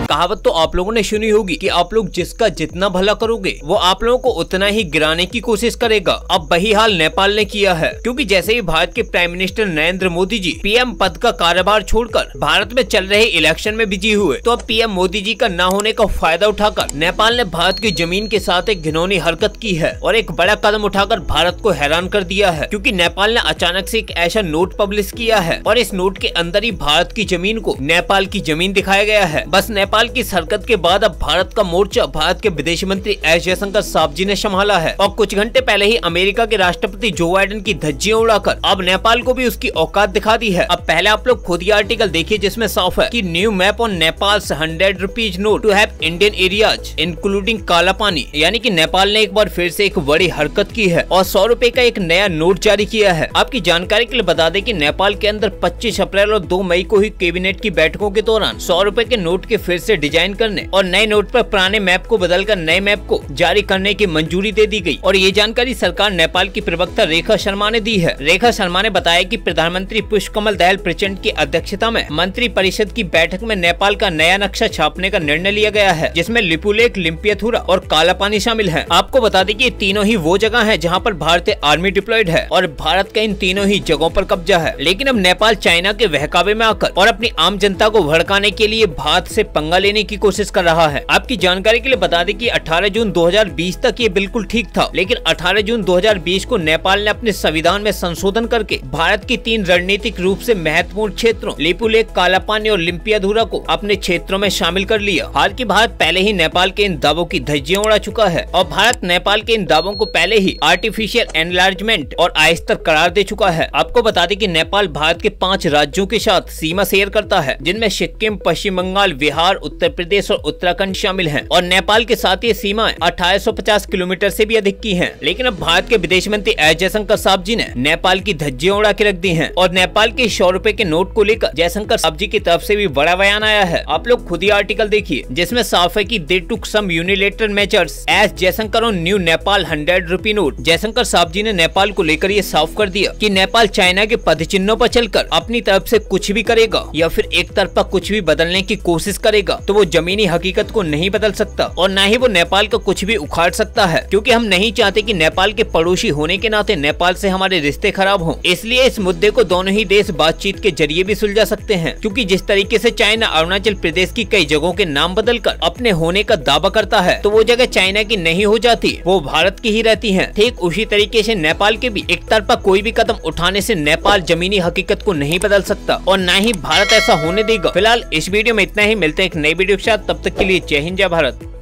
कहावत तो आप लोगों ने सुनी होगी कि आप लोग जिसका जितना भला करोगे वो आप लोगों को उतना ही गिराने की कोशिश करेगा। अब वही हाल नेपाल ने किया है, क्योंकि जैसे ही भारत के prime minister Narendra Modi ji PM पद का कार्यभार छोड़कर भारत में चल रहे इलेक्शन में बिजी हुए, तो अब पीएम मोदी जी का न होने का फायदा उठाकर नेपाल ने भारत की जमीन के साथ एक घिनौनी हरकत की है और एक बड़ा कदम उठाकर भारत को हैरान कर दिया है। क्योंकि नेपाल ने अचानक से एक ऐसा नोट पब्लिश किया है और इस नोट के अंदर ही भारत की जमीन को नेपाल की जमीन दिखाया गया है। बस नेपाल की इस हरकत के बाद अब भारत का मोर्चा भारत के विदेश मंत्री एस जयशंकर साहब जी ने संभाला है और कुछ घंटे पहले ही अमेरिका के राष्ट्रपति जो बाइडेन की धज्जियां उड़ाकर अब नेपाल को भी उसकी औकात दिखा दी है। अब पहले आप लोग खुद ही आर्टिकल देखिए जिसमें साफ है कि new map on Nepal 100 rupees note to have Indian areas including Kala Pani, यानी कि नेपाल ने एक बार फिर से एक बड़ी हरकत की है और 100 रुपए का एक नया नोट जारी किया है। आपकी जानकारी के लिए बता दें कि नेपाल के अंदर 25 अप्रैल और 2 मई को ही कैबिनेट की बैठकों के दौरान 100 रुपए के नोट के फिर से डिजाइन करने और नए नोट पर पुराने मैप को बदलकर नए मैप को जारी करने की मंजूरी दे दी गई। और ये जानकारी सरकार नेपाल की प्रवक्ता रेखा शर्मा ने दी है। रेखा शर्मा ने बताया कि प्रधानमंत्री पुष्पकमल दहल प्रचंड की अध्यक्षता में मंत्री परिषद की बैठक में नेपाल का नया नक्शा छापने का निर्णय लिया गया है, जिसमें लिपुलेख, लिम्पियाथुरा और काला पानी शामिल है। आपको बता दें कि ये तीनों ही वो जगह है जहाँ पर भारतीय आर्मी डिप्लॉयड है और भारत का इन तीनों ही जगहों पर कब्जा है। लेकिन अब नेपाल चाइना के बहकावे में आकर और अपनी आम जनता को भड़काने के लिए भारत से पंगा लेने की कोशिश कर रहा है। आपकी जानकारी के लिए बता दें कि 18 जून 2020 तक ये बिल्कुल ठीक था, लेकिन 18 जून 2020 को नेपाल ने अपने संविधान में संशोधन करके भारत की 3 रणनीतिक रूप से महत्वपूर्ण क्षेत्रों लिपुलेख, काला पानी और लिम्पियाथुरा को अपने क्षेत्रों में शामिल कर लिया। हालांकि भारत पहले ही नेपाल के इन दावों की धज्जियां उड़ा चुका है और भारत नेपाल के इन दावों को पहले ही आर्टिफिशियल एनलार्जमेंट और अस्थायी करार दे चुका है। आपको बता दें कि नेपाल भारत के 5 राज्यों के साथ सीमा शेयर करता है, जिनमें सिक्किम, पश्चिम बंगाल, बिहार, उत्तर प्रदेश और उत्तराखंड शामिल हैं और नेपाल के साथ ये सीमाएं 1850 किलोमीटर से भी अधिक की हैं। लेकिन अब भारत के विदेश मंत्री एस जयशंकर साहब जी ने नेपाल की धज्जियां उड़ा के रख दी हैं और नेपाल के 100 रुपए के नोट को लेकर जयशंकर साहब जी की तरफ से भी बड़ा बयान आया है। आप लोग खुद ही आर्टिकल देखिए जिसमें साफ है कि they took some unilateral measures S Jaishankar on new Nepal 100 rupee note. Jaishankar साहब जी ने नेपाल को लेकर ये साफ कर दिया कि नेपाल चाइना के पदचिन्हों पर चलकर अपनी तरफ से कुछ भी करेगा या फिर एक तरफा कुछ भी बदलने की कोशिश करेगा तो वो जमीनी हकीकत को नहीं बदल सकता और न ही वो नेपाल का कुछ भी उखाड़ सकता है, क्योंकि हम नहीं चाहते कि नेपाल के पड़ोसी होने के नाते नेपाल से हमारे रिश्ते खराब हों। इसलिए इस मुद्दे को दोनों ही देश बातचीत के जरिए भी सुलझा सकते हैं, क्योंकि जिस तरीके से चाइना अरुणाचल प्रदेश की कई जगहों के नाम बदलकर अपने होने का दावा करता है तो वो जगह चाइना की नहीं हो जाती, वो भारत की ही रहती है। ठीक उसी तरीके से नेपाल के भी एक तरफा कोई भी कदम उठाने से नेपाल जमीनी हकीकत को नहीं बदल सकता और न ही भारत ऐसा होने देगा। फिलहाल इस वीडियो में इतना ही, मिलते हैं एक नई वीडियो के साथ, तब तक के लिए जय हिंद, जय भारत।